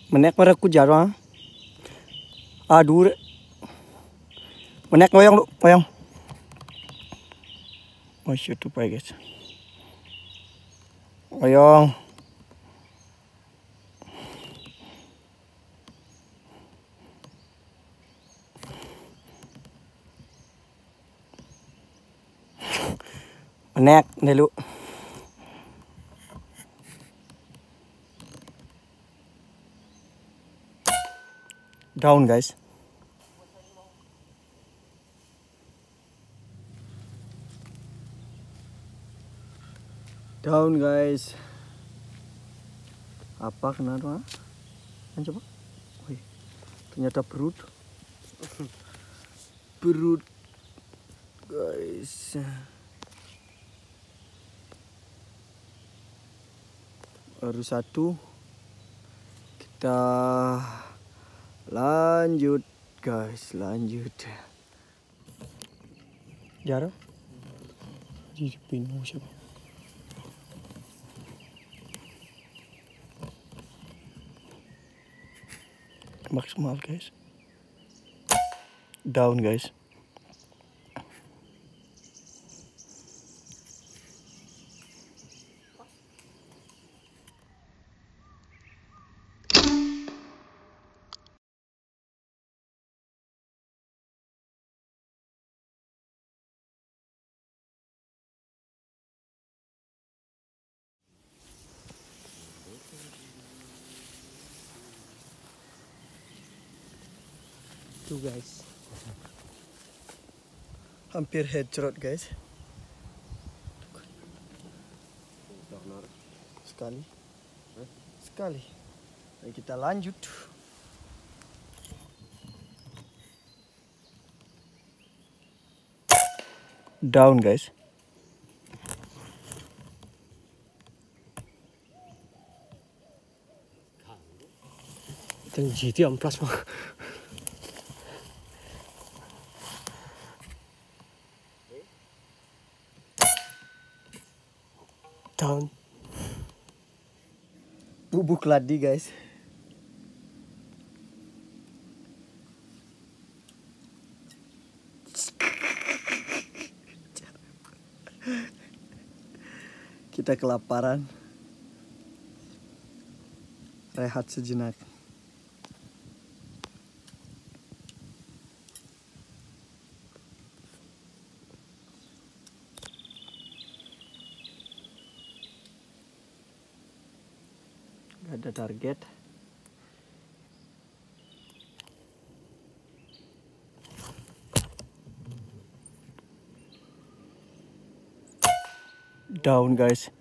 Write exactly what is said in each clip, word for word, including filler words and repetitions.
Menek para ku jarang. Aduh. Menek ngoyong lu, ngoyong. Oh shit tuh pak guys. Ngoyong. Menek nih lu. Down guys. Down guys. Apa kenapa? Kan coba. Wih, ternyata perut. Perut guys. Baru satu. Kita lanjut guys, lanjut. Jarang. Di pintu siapa? Maksimal guys. Down guys. Tuh guys, hampir headshot guys. Sekali, sekali. Ayo kita lanjut. Down guys. Tinggi dia amplas mah. Down. Bubuk ladi guys. Kita kelaparan. Rehat sejenak. Gak ada target. Down guys.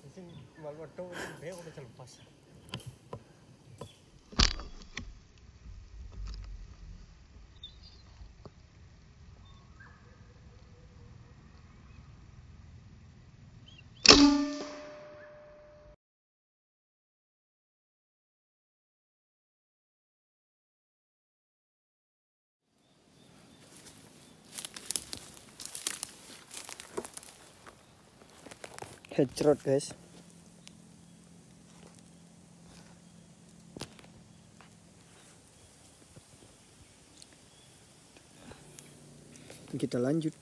Headshot guys. Kita lanjut.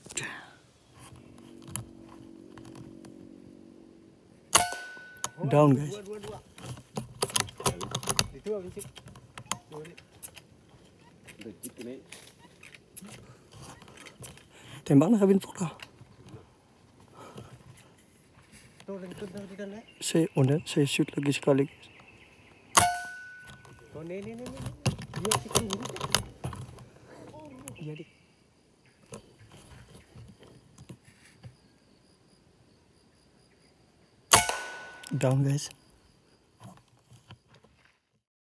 Down guys. Tembak nak kabin pola. Saya udah saya shoot lagi sekali. Oh ini ini ini. Dia sikit dulu. Jadi. Down guys.